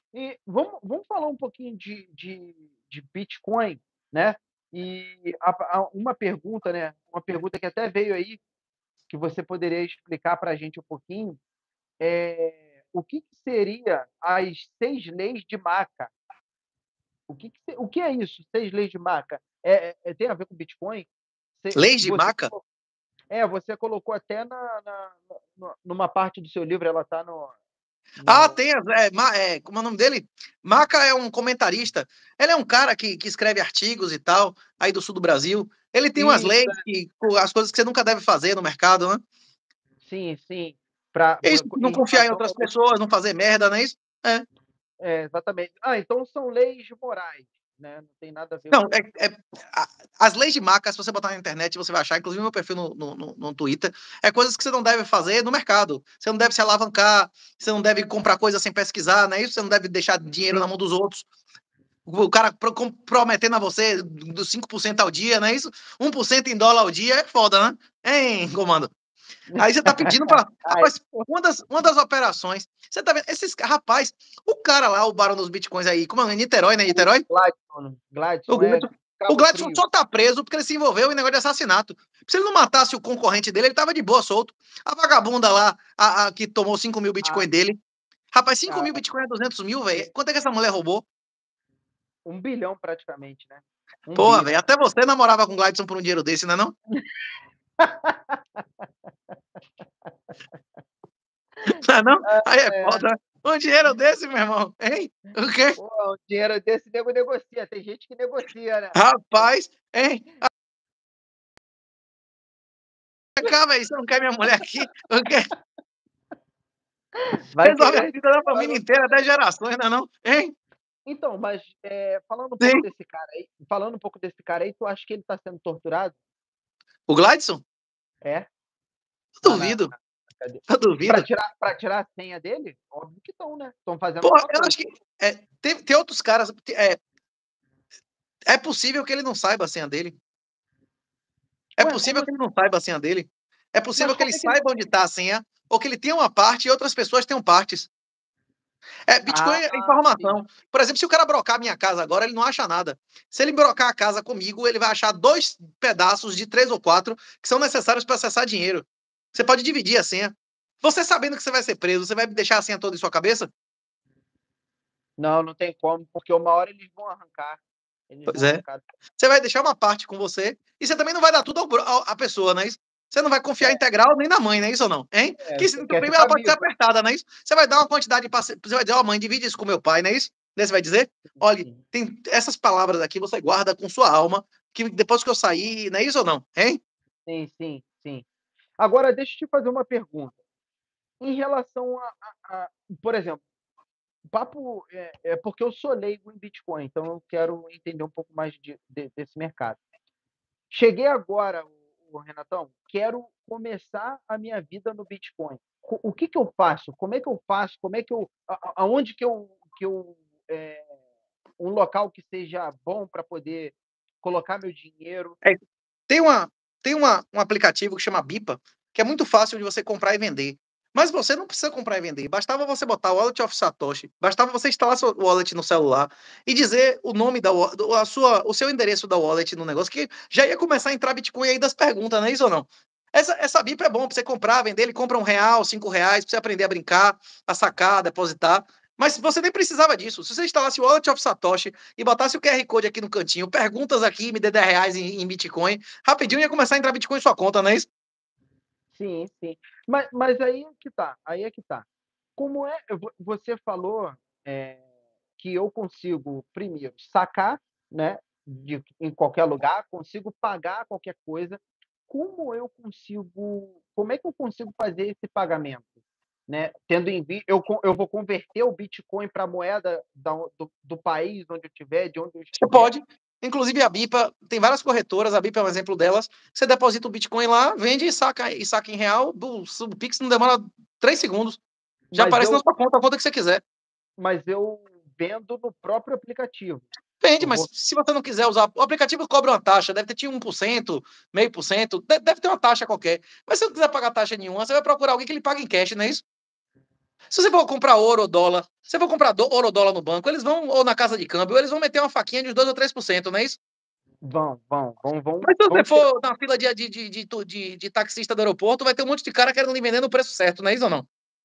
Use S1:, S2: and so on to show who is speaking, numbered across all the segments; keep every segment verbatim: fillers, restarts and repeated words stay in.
S1: E vamos vamos falar um pouquinho de de de Bitcoin, né, e a a uma pergunta, né, uma pergunta que até veio aí, que você poderia explicar para a gente um pouquinho, eh, o que que seria as seis leis de Maca? O que que se o que é isso, seis leis de Maca? É é tem a ver com Bitcoin? Você
S2: Leis de
S1: você
S2: Maca?
S1: colocou é, você colocou até na na na numa parte do seu livro, ela está no
S2: Ah,
S1: no
S2: tem as é Ma é, como é o nome dele? Maca é um comentarista. Ele é um cara que que escreve artigos e tal, aí do sul do Brasil. Ele tem umas
S1: Isso,
S2: leis
S1: é.
S2: que as coisas que você nunca deve fazer no mercado, né.
S1: Sim, sim, pra
S2: É isso, não
S1: em
S2: confiar em
S1: relação
S2: outras
S1: ao
S2: pessoas, não fazer merda, não é isso? É.
S1: É, exatamente. Ah, então são leis morais, né, não tem nada a ver
S2: Não,
S1: com
S2: é é a as leis de Maca, se você botar na internet, você vai achar, inclusive meu perfil no no no no Twitter, é coisas que você não deve fazer no mercado. Você não deve se alavancar, você não deve comprar coisa sem pesquisar, não é isso? Você não deve deixar dinheiro na
S1: Sim.
S2: mão dos outros. O cara pro com prometendo a você dos cinco por cento ao dia, não é isso? um por cento em dólar ao dia é foda, né? Hein, comando? Aí você tá pedindo pra
S1: Ai,
S2: rapaz,
S1: pô.
S2: uma das uma das operações você tá vendo esses rapaz, o cara lá, o barão dos bitcoins aí, como é o nome? Niterói, né,
S1: O
S2: Niterói?
S1: Gladson,
S2: O
S1: Gladson, é,
S2: Gladson o
S1: Cabo
S2: Gladson
S1: Frio.
S2: só tá preso porque ele se envolveu em negócio de assassinato. Se ele não matasse o concorrente dele, ele estava de boa, solto. A vagabunda lá, a a que tomou cinco mil
S1: Ah.
S2: bitcoin dele. Rapaz, cinco
S1: Ah,
S2: mil bitcoin é duzentos mil,
S1: é.
S2: velho. Quanto é que essa mulher roubou?
S1: um bilhão praticamente, né. um
S2: Porra,
S1: bi.
S2: velho, até você namorava com o Gladson por um dinheiro desse, não é não? Não é não?
S1: Ah,
S2: Aí é
S1: é.
S2: foda. Um dinheiro desse, meu irmão, hein? O quê?
S1: Pô, um dinheiro desse nego negocia, tem gente que negocia, né.
S2: Rapaz, hein? A Vem cá, velho, você não quer minha mulher aqui? O quê?
S1: Vai
S2: Resolve a
S1: querer
S2: vida da
S1: vai
S2: família
S1: gostar
S2: inteira, dez
S1: também.
S2: gerações, não é não? Hein?
S1: Então, mas, eh, falando um pouco
S2: Sim.
S1: desse cara aí falando um pouco desse cara aí, tu acha que ele tá sendo torturado?
S2: O Gladson?
S1: É.
S2: Eu
S1: Lá na
S2: duvido,
S1: na cade
S2: eu
S1: pra
S2: duvido.
S1: tirar pra tirar a senha dele? Óbvio que estão, né, estão fazendo
S2: Porra,
S1: alguma
S2: eu
S1: coisa.
S2: acho que, eh, tem tem outros caras, é é possível que ele não saiba a senha dele. É
S1: Ué, como
S2: possível que ele
S1: assim?
S2: não saiba a senha dele. É
S1: Mas
S2: possível que ele
S1: como é que ele
S2: saiba onde tá a senha, ou que ele tenha uma parte e outras pessoas tenham partes. É, Bitcoin
S1: Ah,
S2: é informação.
S1: entendi.
S2: Por exemplo, se o cara brocar a minha casa agora, ele não acha nada. Se ele brocar a casa comigo, ele vai achar dois pedaços de três ou quatro que são necessários pra acessar dinheiro. Você pode dividir a senha. Você sabendo que você vai ser preso, você vai deixar a senha toda em sua cabeça?
S1: Não, não tem como, porque uma hora eles vão arrancar, eles
S2: Pois
S1: vão
S2: é.
S1: arrancar.
S2: Você vai deixar uma parte com você, e você também não vai dar tudo ao bro ao à pessoa, não é isso? Você não vai confiar
S1: É.
S2: integral nem na mãe, não é isso ou não? Hein?
S1: É,
S2: Que
S1: você
S2: se
S1: quer
S2: ela
S1: ficar
S2: pode ser
S1: vivo, né.
S2: apertada, não é isso? Você vai dar uma quantidade pra você você vai dizer: "Ó mãe, divide isso com meu pai", não é isso? Daí você vai dizer:
S1: Sim,
S2: "Olhe,
S1: sim.
S2: tem essas palavras aqui você guarda com sua alma, que depois que eu sair", não é isso ou não? Hein?
S1: Sim, sim, sim. Agora deixa eu te fazer uma pergunta, em relação a a a por exemplo, o papo é é porque eu sou leigo em Bitcoin, então eu quero entender um pouco mais de de desse mercado. Cheguei agora, o o Renatão, quero começar a minha vida no Bitcoin. Co o que que eu faço? Como é que eu faço? Como é que eu a a aonde que eu que eu, eh, um local que seja bom pra poder colocar meu dinheiro?
S2: É, tem uma tem uma um aplicativo que chama Bipa, que é muito fácil de você comprar e vender. Mas você não precisa comprar e vender, bastava você botar Wallet of Satoshi, bastava você instalar seu wallet no celular e dizer o nome da wa do a sua o seu endereço da wallet no negócio, que já ia começar a entrar Bitcoin aí das perguntas, não é isso ou não? Essa essa Bipa é bom pra você comprar, vender, ele compra um real, cinco reais pra você aprender a brincar, a sacar, depositar. Mas você nem precisava disso, se você instalasse o Wallet of Satoshi e botasse o Q R Code aqui no cantinho, perguntas aqui, me dê dez reais em em Bitcoin, rapidinho ia começar a entrar Bitcoin em sua conta, não é isso?
S1: Sim, sim. Ma mas aí é que tá, aí é que tá. Como é vo você falou, eh, que eu consigo primeiro sacar, né, de em qualquer lugar, consigo pagar qualquer coisa. Como eu consigo como é que eu consigo fazer esse pagamento, né, tendo em vi eu co eu vou converter o Bitcoin pra moeda da on do do país onde eu estiver, de onde eu
S2: Você
S1: estiver?
S2: pode, inclusive a Bipa tem várias corretoras, a Bipa é um exemplo delas, você deposita o Bitcoin lá, vende e saca e saca em real, do o Pix não demora três segundos, já
S1: Mas
S2: aparece na
S1: eu
S2: sua conta, a conta que você quiser.
S1: mas eu vendo no próprio aplicativo.
S2: Vende,
S1: Eu
S2: mas
S1: vou
S2: se você não quiser usar o aplicativo cobra uma taxa, deve ter tipo um por cento, meio por cento, de deve ter uma taxa qualquer. Mas se não quiser pagar taxa nenhuma, você vai procurar alguém que lhe pague em cash, não é isso? Se você for comprar ouro ou dólar, se você for comprar do, ouro ou dólar no banco, eles vão, ou na casa de câmbio, eles vão meter uma faquinha de dois ou três por cento, não é isso?
S1: Vão, vão, vão, vão,
S2: Mas se você
S1: vão ter.
S2: for na fila de, de, de, de, de, de taxista do aeroporto, vai ter um monte de cara querendo lhe vender no preço certo, não é isso ou não?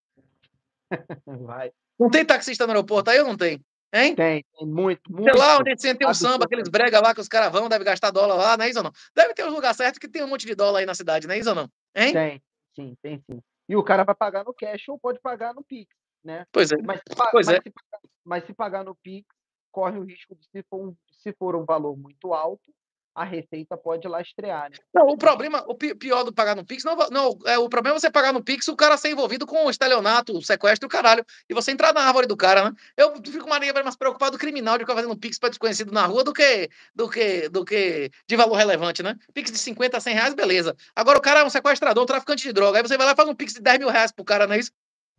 S1: Vai.
S2: Não tem taxista no aeroporto aí ou não tem? Hein?
S1: Tem, tem muito,
S2: Sei lá,
S1: muito.
S2: onde você tem um samba, aqueles
S1: Absurdamente.
S2: brega lá que os caras vão, deve gastar dólar lá, não é isso ou não? Deve ter um lugar certo que tem um monte de dólar aí na cidade, não é isso ou não? Hein?
S1: Tem, sim, tem sim. E o cara vai pagar no cash ou pode pagar no Pix, né.
S2: Pois é,
S1: Mas se pa
S2: pois é.
S1: mas se pagar mas se pagar no Pix, corre o risco de se for um se for um valor muito alto, a Receita pode lastrear, né.
S2: Não, o problema, o pi pior do pagar no Pix, não não, é o problema é você pagar no Pix, o cara ser envolvido com o estelionato, o sequestro e o caralho, e você entrar na árvore do cara, né. Eu fico mais mais preocupado do criminal de ficar fazendo Pix pra desconhecido na rua do que do que do que de valor relevante, né. Pix de cinquenta, cem reais, beleza. Agora o cara é um sequestrador, um traficante de droga, aí você vai lá e faz um Pix de dez mil reais pro cara, não é isso?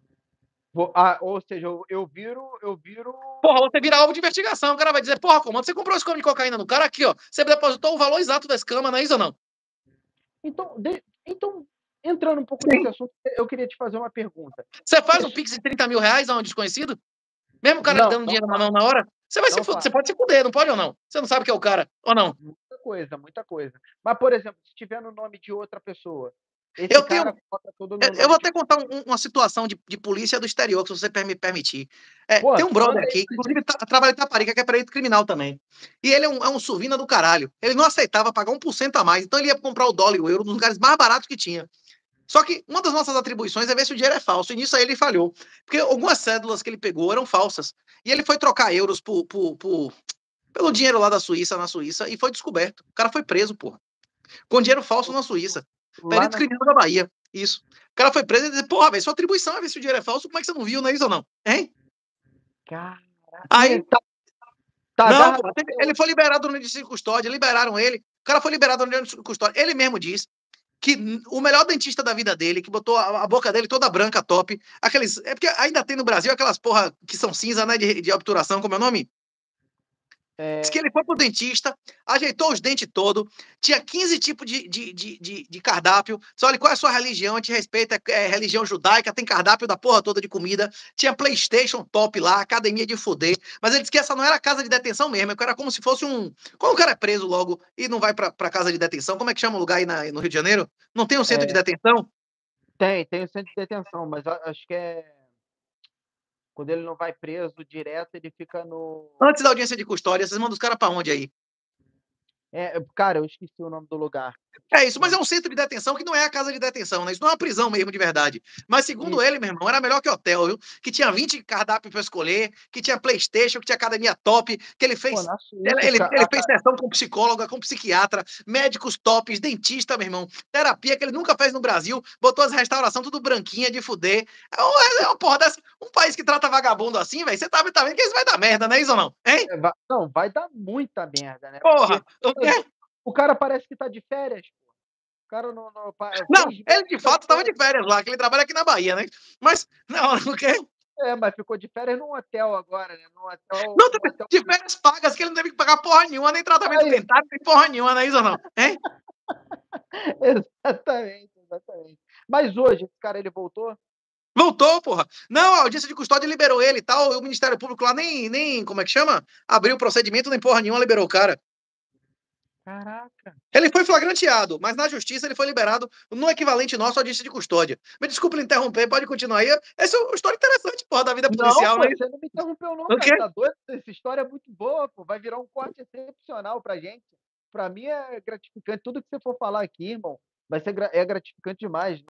S1: Vou ah, ou seja, eu eu viro eu viro
S2: Porra, você vira alvo de investigação, o cara vai dizer: "Porra, comando, você comprou esse escama de cocaína no cara? Aqui, ó, você depositou o valor exato da escama, não é isso ou não?"
S1: então de então, entrando um pouco nesse
S2: Sim.
S1: assunto, eu queria te fazer uma pergunta.
S2: Você faz um
S1: Pesso
S2: Pix de trinta mil reais a um desconhecido? Mesmo o cara lhe
S1: Não,
S2: dando
S1: não
S2: dinheiro na mão
S1: faço,
S2: na hora, você vai se
S1: não
S2: fu você
S1: faço.
S2: pode se fuder, não pode ou não? Você não sabe que é o cara, ou não?
S1: Muita coisa, muita coisa. Mas, por exemplo, se tiver no nome de outra pessoa, esse
S2: Eu tenho
S1: cara coloca tudo
S2: eu
S1: no
S2: eu vou
S1: nome de
S2: até contar um uma situação de de polícia do exterior, se você per me permitir. Eh,
S1: Pô,
S2: tem um brother
S1: manda aí
S2: aqui, que
S1: pra
S2: inclusive
S1: gente.
S2: tra trabalha em Itaparica, que é perito criminal também. E ele é um é um suvina do caralho. Ele não aceitava pagar um por cento a mais, então ele ia comprar o dólar e o euro nos lugares mais baratos que tinha. Só que uma das nossas atribuições é ver se o dinheiro é falso, e nisso aí ele falhou. Porque algumas cédulas que ele pegou eram falsas. E ele foi trocar euros por por por pelo dinheiro lá da Suíça, na Suíça, e foi descoberto. O cara foi preso, porra. Com dinheiro falso na Suíça.
S1: Lá
S2: Perito
S1: na
S2: criminal da Bahia. Isso. O cara foi preso e disse: "Porra, velho, sua atribuição é ver se o dinheiro é falso, como é que você não viu, não é isso ou não? Hein?"
S1: Caraca, e
S2: Aí
S1: ele tá tá
S2: não,
S1: agarrado
S2: porra, teve
S1: até
S2: ele
S1: hoje.
S2: foi liberado no indício de custódia, liberaram ele. O cara foi liberado no indício de custódia. Ele mesmo diz que n o melhor dentista da vida dele, que botou a a boca dele toda branca, top, aqueles é porque ainda tem no Brasil aquelas porra que são cinza, né, de de obturação, como é o nome? Diz que
S1: É,
S2: ele foi pro dentista, ajeitou os dentes todo, tinha quinze tipos de de de de de cardápio. Disse: "Olha, qual é a sua religião? A gente respeita, é religião judaica, tem cardápio da porra toda de comida". Tinha PlayStation top lá, academia de fuder. Mas ele disse que essa não era casa de detenção mesmo, é que era como se fosse um quando o cara é preso logo e não vai pra pra casa de detenção, como é que chama o lugar aí na no Rio de Janeiro? Não tem um centro de
S1: é,
S2: detenção?
S1: tem, tem o centro de detenção, mas a acho que é quando ele não vai preso direto, ele fica no
S2: Antes da audiência de custódia, vocês mandam os cara pra onde aí?
S1: é, cara, eu esqueci o nome do lugar.
S2: É isso, mas
S1: Mas
S2: é um centro de detenção que não é a casa de detenção, né? Isso não é uma prisão mesmo de verdade. Mas segundo
S1: isso.
S2: ele, meu irmão, era melhor que hotel, viu? Que tinha vinte cardápios para escolher, que tinha PlayStation, que tinha academia top, que ele
S1: Pô,
S2: fez
S1: na
S2: ele,
S1: Suíça os
S2: ele,
S1: ca
S2: ele
S1: a
S2: fez
S1: a
S2: sessão com psicóloga, com psiquiatra, médicos tops, dentista, meu irmão, terapia que ele nunca fez no Brasil, botou as restauração tudo branquinha de fuder. É uma, é uma porra dessa. Um país que trata vagabundo assim, velho, você tá, tá vendo que isso vai dar merda, não é isso ou não? Hein?
S1: é, va não, vai dar muita merda, né,
S2: Porra,
S1: porque
S2: o quê?
S1: o cara parece que tá de férias, pô. O cara não não pa
S2: Não,
S1: seis
S2: ele
S1: meses
S2: de
S1: tá de
S2: fato estava de
S1: férias.
S2: férias lá, que ele trabalha aqui na Bahia, né? Mas, não, o quê?
S1: É, mas ficou de férias num hotel agora, né, num hotel
S2: Não,
S1: num hotel
S2: de férias pagas, que ele não teve que pagar porra nenhuma, nem tratamento
S1: aí,
S2: dentário, nem porra nenhuma, não é isso ou não? Hein?
S1: exatamente, exatamente. Mas hoje esse cara ele voltou?
S2: Voltou, porra. Não, a audiência de custódia liberou ele e tal, e o Ministério Público lá nem, nem, como é que chama? Abriu o procedimento, nem porra nenhuma, liberou o cara.
S1: Caraca.
S2: Ele foi flagranteado, mas na justiça ele foi liberado no equivalente nosso à audiência de custódia. Me desculpe lhe interromper, pode continuar aí. Essa é uma história interessante, porra, da vida
S1: Não,
S2: policial,
S1: pô,
S2: né?
S1: você não me interrompeu não,
S2: O
S1: cara,
S2: quê?
S1: tá doido? Essa história é muito boa, pô, vai virar um corte excepcional pra gente. Pra mim é gratificante, tudo que você for falar aqui, irmão, vai ser gra é gratificante demais.